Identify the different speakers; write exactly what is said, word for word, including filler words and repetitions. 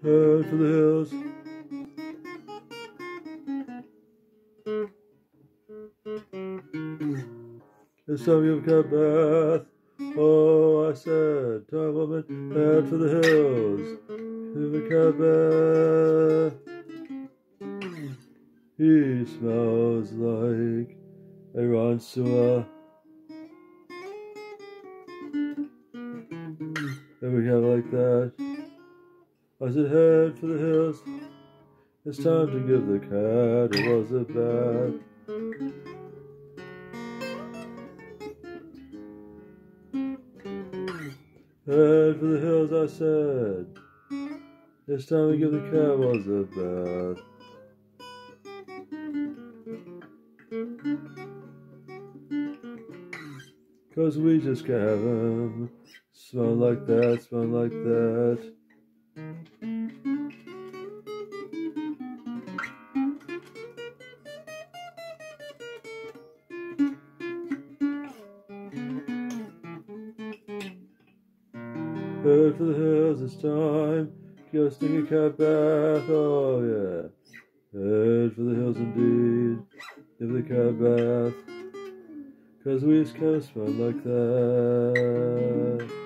Speaker 1: Head for the hills. It's time you've got bath. Oh, I said, time woman, head for the hills. You've got bath. He smells like a Ransua. And we have like that. I said, head for the hills. It's time to give the cat a was a bath. Head for the hills, I said. It's time to give the cat was a bath. Cause we just can't have him. Smell like that, smell like that. Head for the hills, it's time. Go sting a cat bath, oh yeah. Head for the hills indeed. Give the cat bath. Cause we just can't smell like that.